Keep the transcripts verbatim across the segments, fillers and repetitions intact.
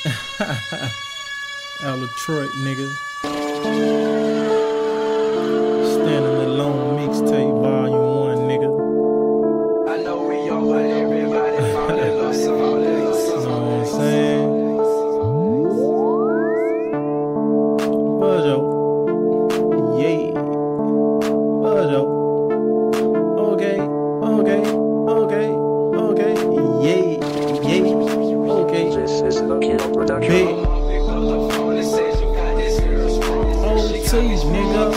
Out of Detroit, nigga. Standing Alone mixtape, volume one, nigga. I know we all, but everybody found that love song. You know what I'm saying? Bujo. Yeah. Bujo. Okay, okay, okay, okay. Yeah, yeah, okay. This is the Kid Production. O T, nigga.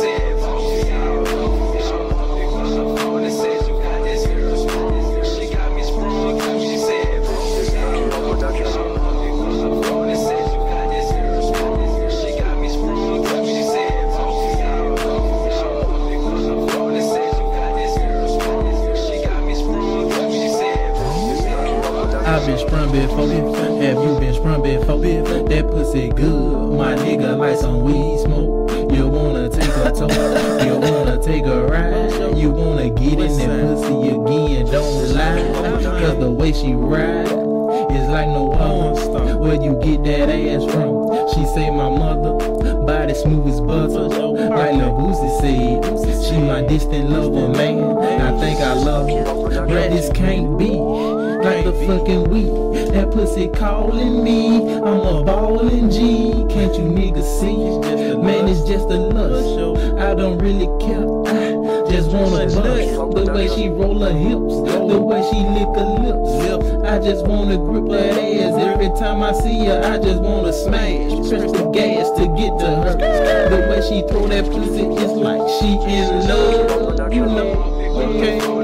I've been sprung before, have you been sprung before? That pussy good, my nigga, like some weed smoke. You wanna take a tour, you wanna take a ride, you wanna get in that pussy again, don't lie. Cause the way she ride is like no other. Where you get that ass from? She say my mother, body smooth as butter. Like Lil Boosie said, she my distant lover, man. I think I love her, but this can't be like the fucking weed. That pussy calling me, I'm a ballin' G. Can't you niggas see? Man, it's just a lust. I don't really care, I just wanna bust. The way she roll her hips, the way she lick her lips, I just wanna grip her ass. Every time I see her, I just wanna smash. Press the gas to get to her. The way she throw that pussy, it's like she in love. You know, okay.